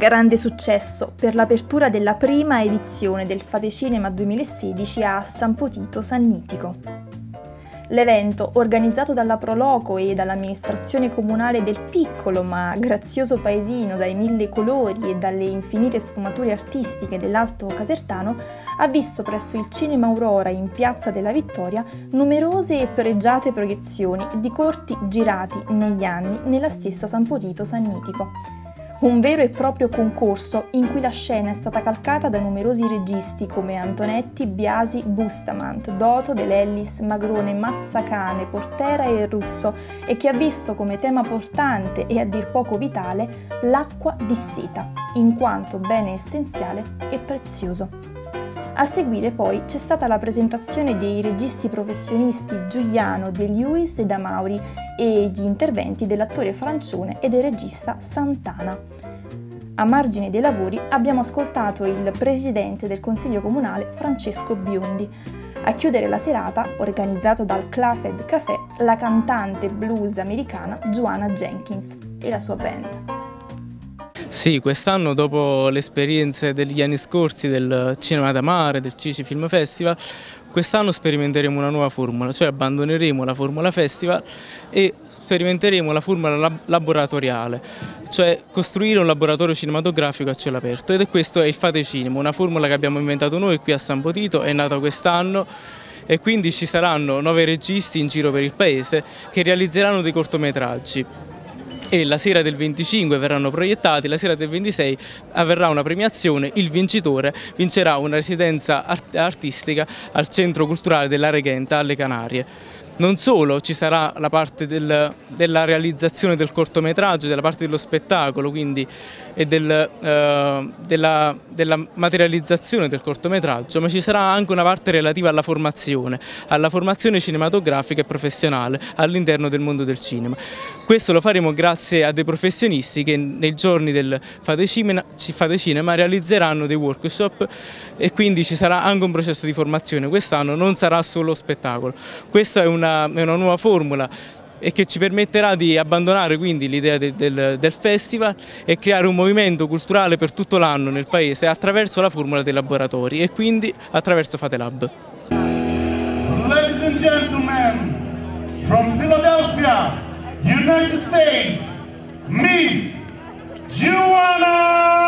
grande successo per l'apertura della prima edizione del Fatecinema 2016 a San Potito Sannitico. L'evento, organizzato dalla Proloco e dall'amministrazione comunale del piccolo ma grazioso paesino dai mille colori e dalle infinite sfumature artistiche dell'Alto Casertano, ha visto presso il Cinema Aurora in Piazza della Vittoria numerose e pregiate proiezioni di corti girati negli anni nella stessa San Potito Sannitico. Un vero e proprio concorso in cui la scena è stata calcata da numerosi registi come Antonetti, Biasi, Bustamante, Doto, De Lellis, Magrone, Mazzacane, Portera e Russo e che ha visto come tema portante e a dir poco vitale l'acqua disseta, in quanto bene essenziale e prezioso. A seguire poi c'è stata la presentazione dei registi professionisti Giuliano, De Lewis e Damauri e gli interventi dell'attore Francione e del regista Santana. A margine dei lavori abbiamo ascoltato il presidente del Consiglio Comunale Francesco Biondi. A chiudere la serata, organizzata dal Clafed Café, la cantante blues americana Joanna Jenkins e la sua band. Sì, quest'anno dopo le esperienze degli anni scorsi del Cinema da Mare, del Cici Film Festival, quest'anno sperimenteremo una nuova formula, cioè abbandoneremo la formula festival e sperimenteremo la formula laboratoriale, cioè costruire un laboratorio cinematografico a cielo aperto, ed è questo è il Fatecinema, una formula che abbiamo inventato noi qui a San Potito, è nata quest'anno e quindi ci saranno 9 registi in giro per il paese che realizzeranno dei cortometraggi. E la sera del 25 verranno proiettati, la sera del 26 avverrà una premiazione, il vincitore vincerà una residenza artistica al Centro Culturale della Reghenta alle Canarie. Non solo, ci sarà la parte della realizzazione del cortometraggio, della parte dello spettacolo, quindi e della materializzazione del cortometraggio, ma ci sarà anche una parte relativa alla formazione cinematografica e professionale all'interno del mondo del cinema. Questo lo faremo grazie a dei professionisti che nei giorni del Fatecinema realizzeranno dei workshop e quindi ci sarà anche un processo di formazione. Quest'anno non sarà solo spettacolo. Questa è una nuova formula e che ci permetterà di abbandonare quindi l'idea del festival e creare un movimento culturale per tutto l'anno nel paese attraverso la formula dei laboratori e quindi attraverso FateLab. Ladies and gentlemen, from Philadelphia, United States, Miss Joanna